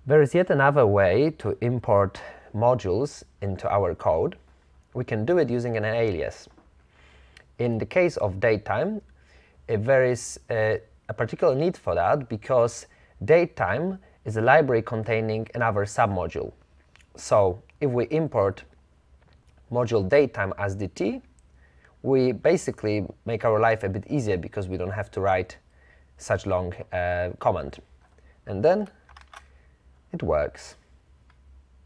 There is yet another way to import modules into our code. We can do it using an alias. In the case of datetime, there is a particular need for that because datetime is a library containing another submodule. So if we import module datetime as dt, we basically make our life a bit easier because we don't have to write such long command. And then it works.